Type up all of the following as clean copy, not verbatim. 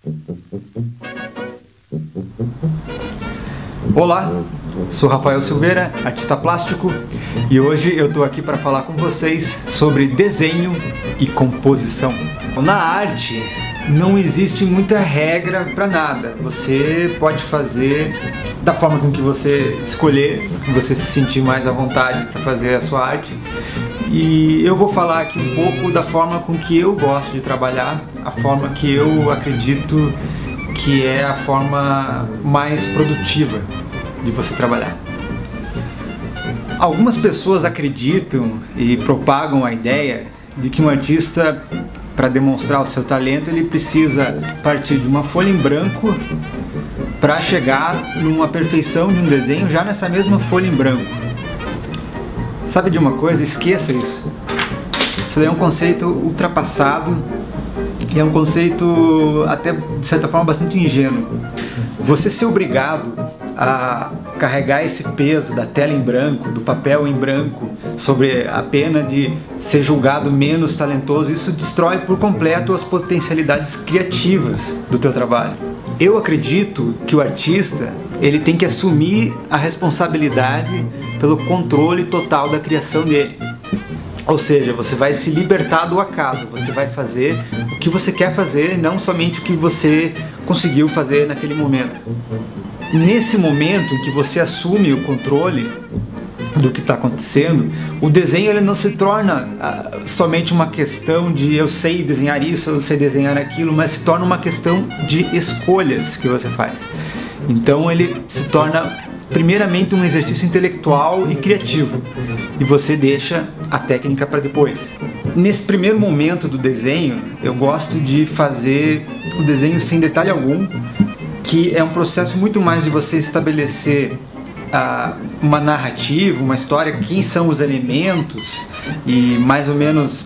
Olá, sou Rafael Silveira, artista plástico, e hoje eu estou aqui para falar com vocês sobre desenho e composição. Na arte não existe muita regra para nada, você pode fazer da forma com que você escolher, que você se sentir mais à vontade para fazer a sua arte. E eu vou falar aqui um pouco da forma com que eu gosto de trabalhar, a forma que eu acredito que é a forma mais produtiva de você trabalhar. Algumas pessoas acreditam e propagam a ideia de que um artista, para demonstrar o seu talento, ele precisa partir de uma folha em branco para chegar numa perfeição de um desenho já nessa mesma folha em branco. Sabe de uma coisa? Esqueça isso. Isso daí é um conceito ultrapassado e é um conceito até de certa forma bastante ingênuo. Você ser obrigado a carregar esse peso da tela em branco, do papel em branco, sobre a pena de ser julgado menos talentoso, isso destrói por completo as potencialidades criativas do teu trabalho. Eu acredito que o artista, ele tem que assumir a responsabilidade pelo controle total da criação dele. Ou seja, você vai se libertar do acaso, você vai fazer o que você quer fazer, não somente o que você conseguiu fazer naquele momento. Nesse momento em que você assume o controle do que está acontecendo, o desenho ele não se torna somente uma questão de eu sei desenhar isso, eu sei desenhar aquilo, mas se torna uma questão de escolhas que você faz. Então ele se torna primeiramente um exercício intelectual e criativo, e você deixa a técnica para depois. Nesse primeiro momento do desenho, eu gosto de fazer o desenho sem detalhe algum, que é um processo muito mais de você estabelecer uma narrativa, uma história, quem são os elementos e mais ou menos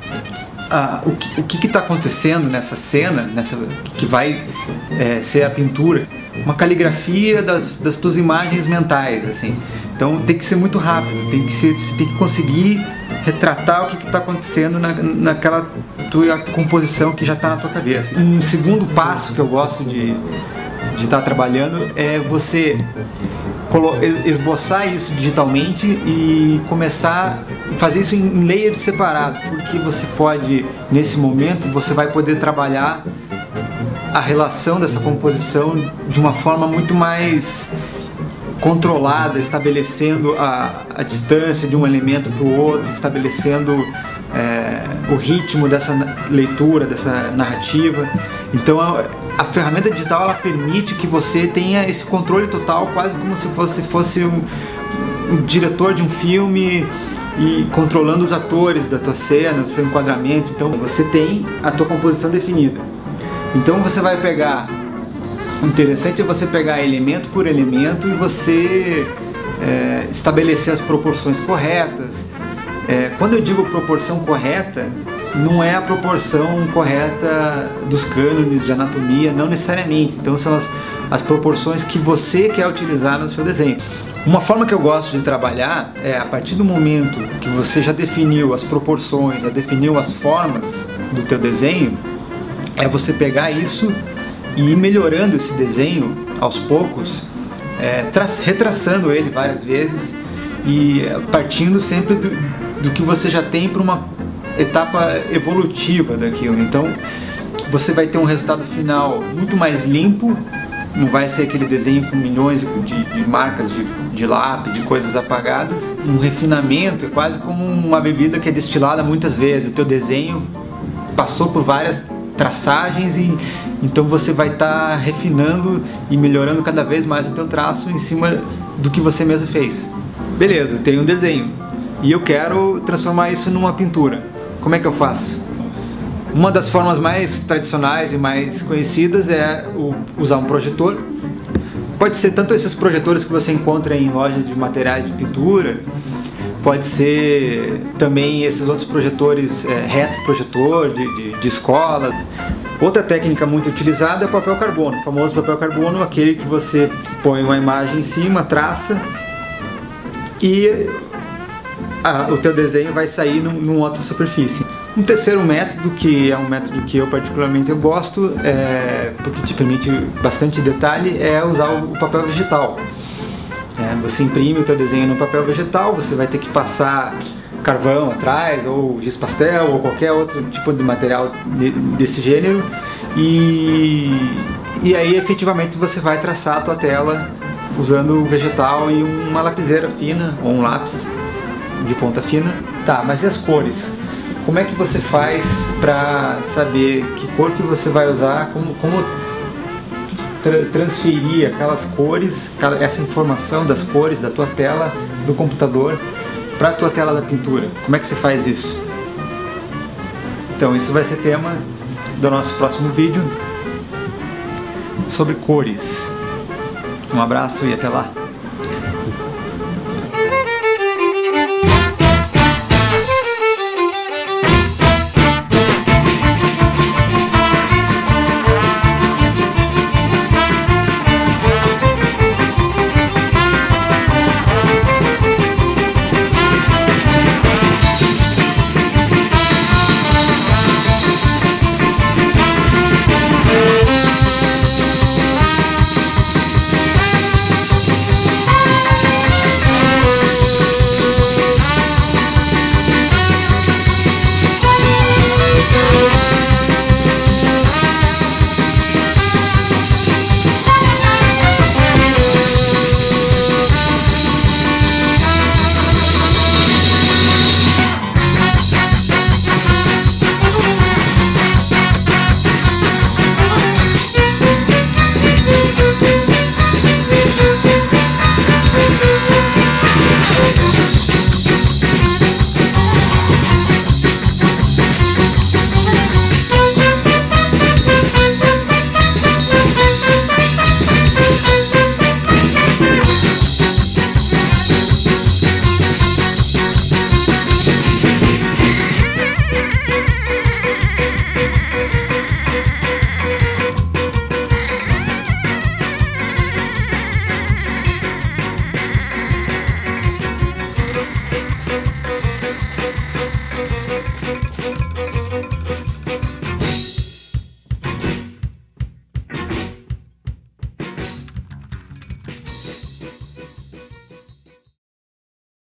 o que está acontecendo nessa cena, que vai ser a pintura. Uma caligrafia das tuas imagens mentais, assim. Então tem que ser muito rápido, você tem que conseguir retratar o que está acontecendo naquela tua composição que já está na tua cabeça. Um segundo passo que eu gosto de estar trabalhando é você esboçar isso digitalmente e começar a fazer isso em layers separados, porque você pode, nesse momento, você vai poder trabalhar a relação dessa composição de uma forma muito mais controlada, estabelecendo a distância de um elemento para o outro, estabelecendo o ritmo dessa leitura, dessa narrativa. Então a ferramenta digital ela permite que você tenha esse controle total, quase como se fosse um diretor de um filme e controlando os atores da tua cena, o seu enquadramento. Então você tem a tua composição definida. Então você vai pegar, o interessante é você pegar elemento por elemento e você estabelecer as proporções corretas. Quando eu digo proporção correta, não é a proporção correta dos cânones de anatomia, não necessariamente. Então são as proporções que você quer utilizar no seu desenho. Uma forma que eu gosto de trabalhar é, a partir do momento que você já definiu as proporções, já definiu as formas do teu desenho, é você pegar isso e ir melhorando esse desenho aos poucos, retraçando ele várias vezes e partindo sempre do que você já tem para uma etapa evolutiva daquilo. Então você vai ter um resultado final muito mais limpo, não vai ser aquele desenho com milhões de marcas de lápis, de coisas apagadas. Um refinamento é quase como uma bebida que é destilada muitas vezes. O teu desenho passou por várias traçagens e então você vai estar refinando e melhorando cada vez mais o teu traço em cima do que você mesmo fez. Beleza, tem um desenho e eu quero transformar isso numa pintura. Como é que eu faço? Uma das formas mais tradicionais e mais conhecidas é usar um projetor. Pode ser tanto esses projetores que você encontra em lojas de materiais de pintura, pode ser também esses outros projetores, reto projetor de escola. Outra técnica muito utilizada é o papel carbono, o famoso papel carbono, aquele que você põe uma imagem em cima, traça e o teu desenho vai sair numa outra superfície. Um terceiro método, que é um método que eu particularmente gosto, porque te permite bastante detalhe, é usar o papel vegetal. Você imprime o teu desenho no papel vegetal, você vai ter que passar carvão atrás, ou giz pastel, ou qualquer outro tipo de material desse gênero, e aí efetivamente você vai traçar a tua tela usando o vegetal e uma lapiseira fina, ou um lápis de ponta fina. Tá, mas e as cores? Como é que você faz para saber que cor que você vai usar, como transferir aquelas cores, essa informação das cores da tua tela do computador para a tua tela da pintura? Como é que você faz isso? Então isso vai ser tema do nosso próximo vídeo sobre cores. Um abraço e até lá!